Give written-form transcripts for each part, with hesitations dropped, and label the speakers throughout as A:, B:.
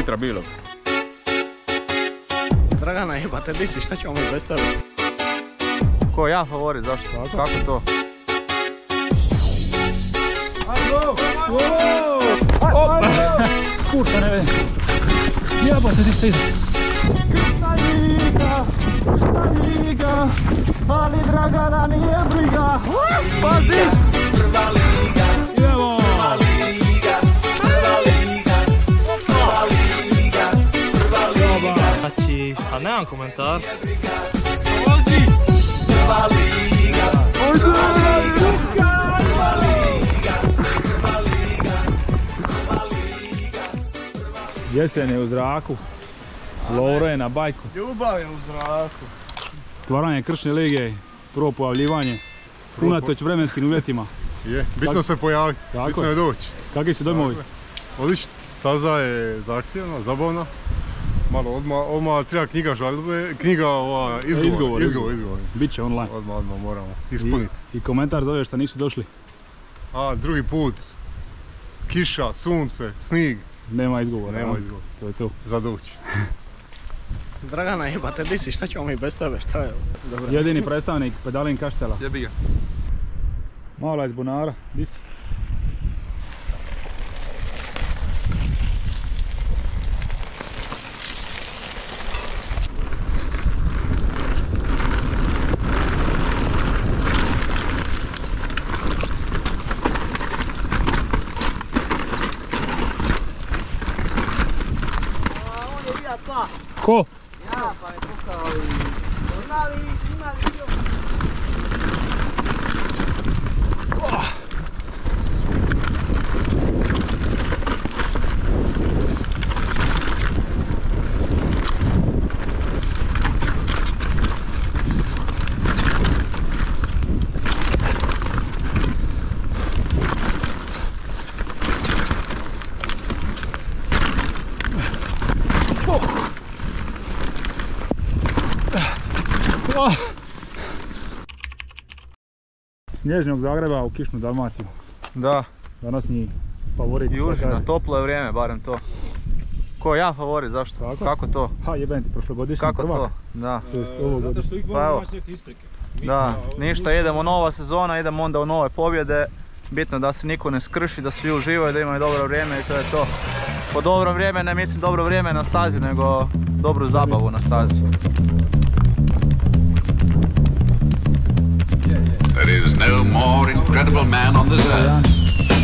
A: litra bilog.
B: Dragana, jebate, di si, šta ćemo mi bez tebe?
C: Ko ja favorit, zašto? Kako to?
D: Kurta ne vidi. Jebate, di se ide. Kršna liga, ali Dragana nije briga. Pazi!
E: Prva liga,
D: Evo!
E: prva liga, prva liga, prva liga, prva liga.
F: Znači, a nemam komentar.
E: Prva liga, prva liga, prva liga, prva liga, prva liga.
D: Jesen je u zraku. Lovro je na bajku.
B: Ljubav je u zraku.
D: Otvaranje Kršne lige, prvo pojavljivanje. Unatoč vremenskim uvjetima.
G: Je, bitno se pojaviti, bitno je doći.
D: Kakvi su dojmovi?
G: Odlično, staza je zahtjevna, zabavna. Malo odmah treba knjiga žalbe, knjiga izgovor.
D: Biće online.
G: Odmah moramo ispuniti.
D: I komentar za ove što nisu došli.
G: Drugi put, kiša, sunce, snijeg.
D: Nema izgovora.
G: Nema izgovora.
D: To je to.
G: Za doći.
B: Dragana, jebate, di si, šta ćemo mi bez tebe, šta je ovo? Dobro.
D: Jedini predstavnik Pedalin Kaštela.
C: Jebi ga.
D: Mala iz bunara, di si? Ko?
H: Ja, pa je pukao i... Imali bio...
D: Snježnog Zagreba u kišnu Dalmaciju.
C: Da.
D: Današnji favorit.
C: Južina, toplo je vrijeme, barem to. Ko ja favorit, zašto? Kako to?
D: Ha, jebem ti, prošlogodišnji
C: Kako
D: prvak.
C: to? Da.
F: Zato što ih
C: Pa evo.
F: volimo neke isprike.
C: Da, ništa, idemo nova sezona, idemo onda u nove pobjede. Bitno da se niko ne skrši, da svi uživaju, da imaju dobro vrijeme i to je to. Po dobro vrijeme ne mislim dobro vrijeme na stazi, nego dobru zabavu na stazi.
I: There is no more incredible man on this earth.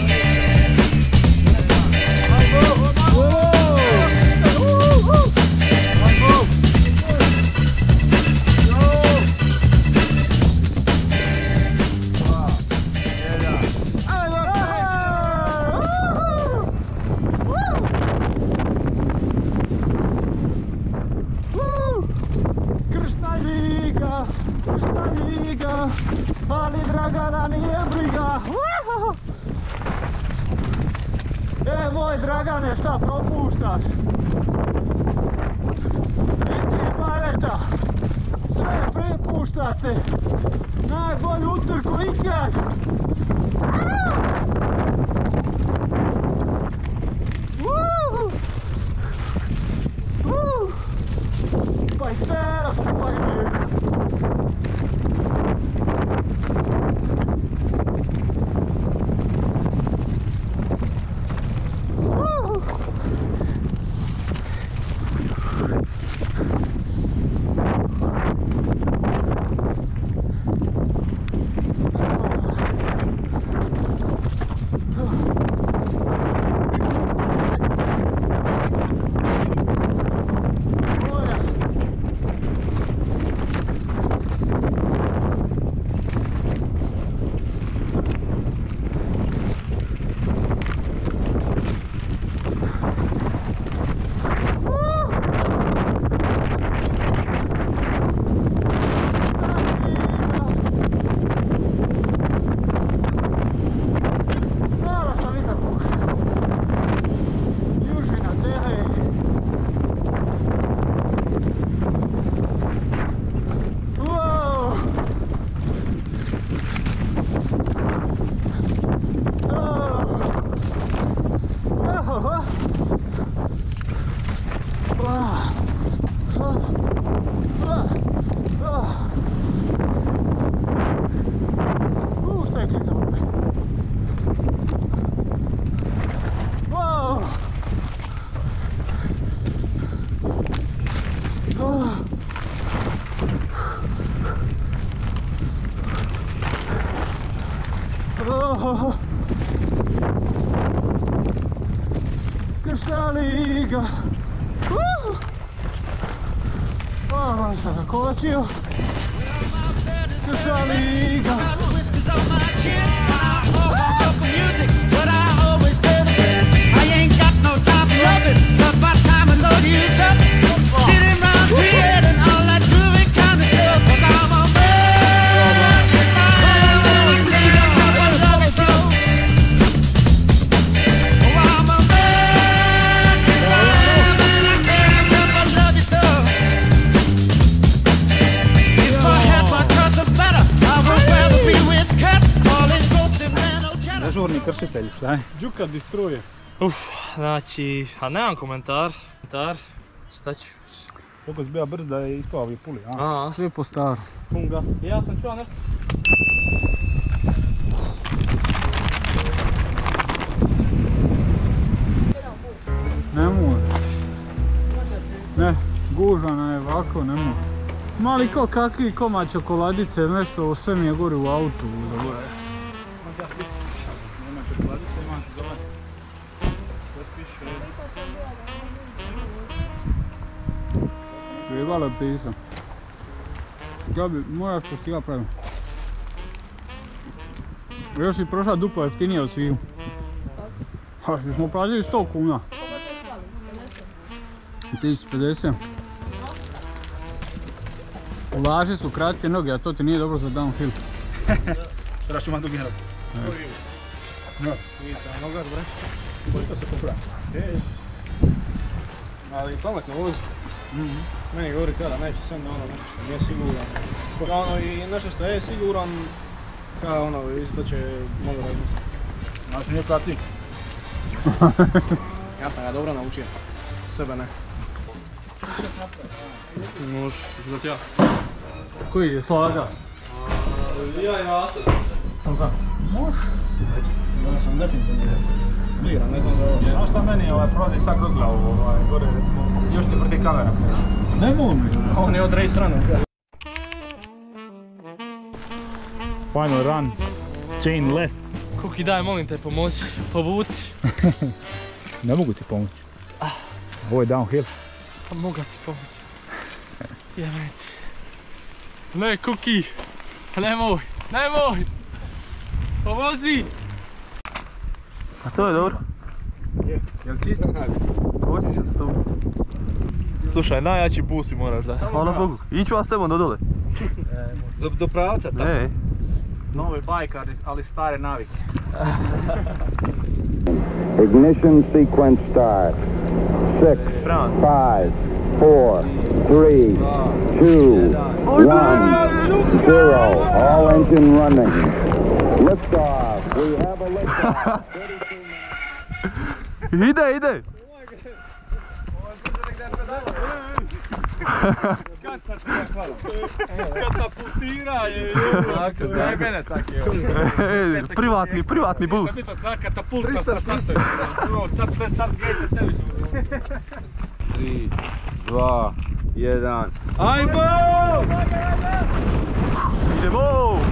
D: Kršna liga, ali Dragana nije briga. Moj Dragane, šta propuštaš? Ići paleta, sve prepuštate. Najbolju utrku ikad. Parceiro, Kršna liga. Ovo sam zakočio. Kršna liga. Dežurni kršitelj, šta je? Đuka distruje.
F: Znači, a nemam komentar. Šta ću?
D: Koliko si bio brz da je ispao ovi puli, a?
F: Aha.
D: Sve po staru.
F: Punga. Ja sam čuo nešto.
D: Ne može. Ne, gužana je ovako, ne može. Mali ko kakvi komad čokoladice ili nešto, sve mi je gori u autu. Nema čokoladice, imam ti dobar. Sve piše. Trebalo je pisao. Ja bi, moraš što ti ja pravim. Još si prošla duplo jeftinije od sviju. Ha, smo platili 100 kuna. 1050. Ulaži su kratke noge, a to ti nije dobro za downhill.
B: Trebaš imati dugi hrab. Noga, bre. Koji to se popra. Ali pametno vozi. Meni govori kada neće sam da ono nešto što nije siguran. Ono i nešto što je siguran, kao ono, isto će mogu razmisliti.
D: Znači nije kao ti.
B: Ja sam ga dobro naučio. Sebe ne.
F: Možeš, izgled ja.
D: Koji je slaga?
F: Ja i Vata.
B: Sam sam. Može. Ja sam definitivno liran, ne znam za ovo.
D: Znaš šta meni prolazi sad kroz glavu, gore recimo, još ti vrti kamera. Ne mogu mi.
B: On je od race runa.
D: Final run, chainless.
F: Kuki, daj, molim te, pomozi, povuci.
D: Ne mogu ti pomoći. Ovo je downhill.
F: Pa moga si pomoći. Jebajte. Ne, Kuki, nemoj. Pomozi. A to je dobro.
D: Jel čisto?
F: Hoćeš s tobom. Slušaj, najjači boost mi moraš dati. Hvala Bogu. Iću vas s tebom do dole.
B: Do pravca tako?
F: Ne.
B: Novi bajkar, ali stare navike.
A: Ignition sequence start. 6, 5, 4, 3, 2, 1, 0. All engine running. Lift off. We have a lift off.
F: Ide.
B: Katapultiranje.
F: Tako,
B: za mene tako je.
F: Privatni boost.
B: Sam pitao, katapulta sa startom. Start, gledajte, tebi ćemo.
F: 3, 2, 1.
B: Ajmo!
F: Idemo!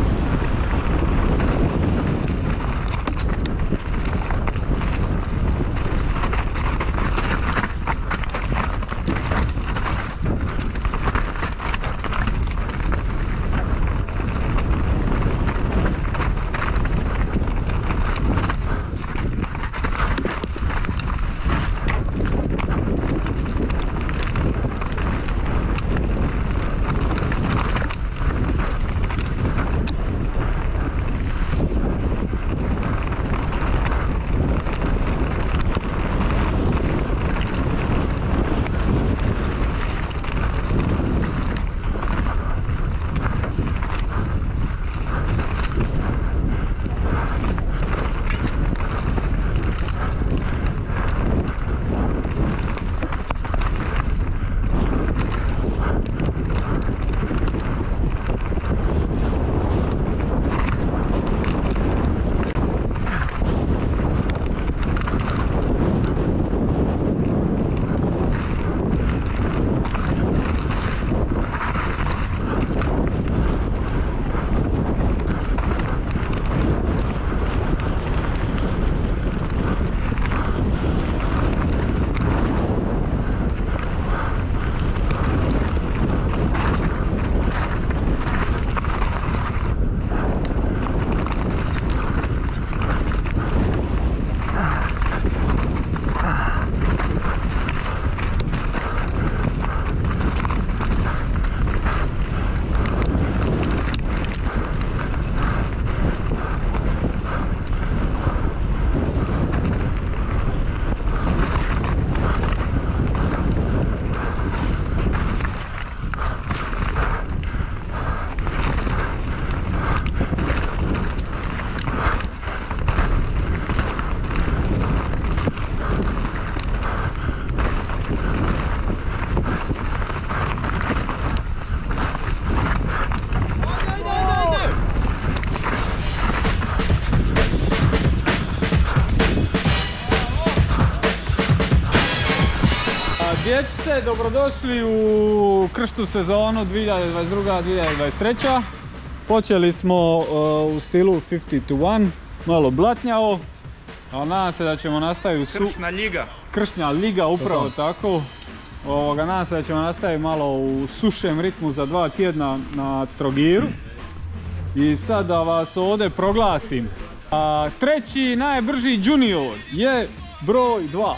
D: dječice, dobrodošli u krštu sezonu 2022-2023. Počeli smo u stilu 50 to 1, malo blatnjavo, a nadam se da ćemo nastaviti
F: Kršna liga.
D: Kršnja liga, upravo tako. Nadam se da ćemo nastaviti malo u sušem ritmu za 2 tjedna na Trogiru. I sad da vas ovdje proglasim. Treći najbrži junior je broj 2.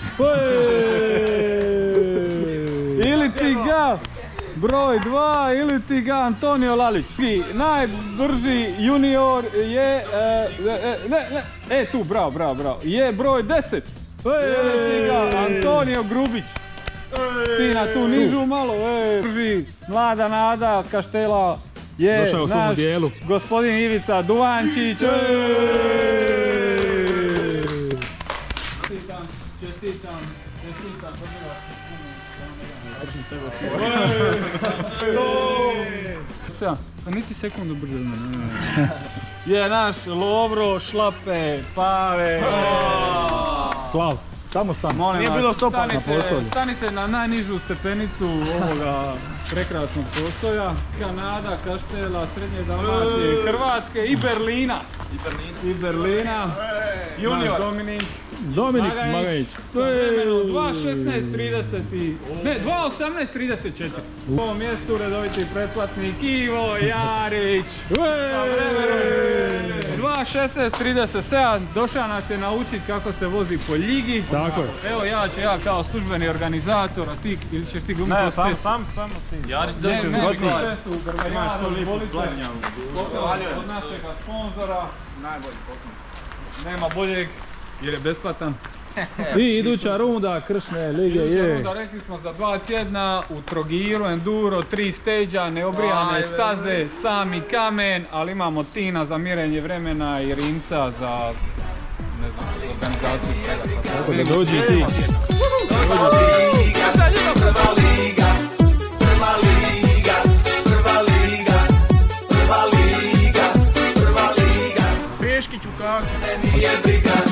D: Ili ti ga broj 2 ili ti ga Antonio Lalić. Najbrži junior je tu, bravo, je broj 10. Ili ti ga Antonio Grubić. Ti na tu nižu malo, brži mlada nada Kaštela je naš gospodin Ivica Duvančić. Čestitam. Niti sekundu brže od mene. Je naš Lovro, Šlape, Pave. Slav. Samo sam. Nije bilo stopa na postolju. Stanite na najnižu stepenicu ovoga prekrasnog postoja. Kanada, Kaštela, Srednje Dalmacije, Hrvatske i Berlina. Junior. Dominik Magajić. 2.18.34. U ovom mjestu redoviti pretplatnik Ivo Jarić. 2.16.37. Došao nas je naučiti kako se vozi po ljigi. Tako je. Evo ja kao službeni organizator, a ti ili ćeš ti glumiti? Ne, samo ti. Jarić da se zgodniji. Imaš to lijepo blatnjavu. Od našega sponzora. Najbolji poklon. Nema boljeg jer je besplatan. I iduća runda Kršne lige je... Iduća runda, rekli smo, za 2 tjedna u Trogiru, enduro, 3 stage-a, neobrijane staze, sami kamen, ali imamo Tina za mjerenje vremena i Rimca za, ne znam, organizaciju svega. Tako da dođi i ti.
B: Pješki ću kako.
E: Nije briga.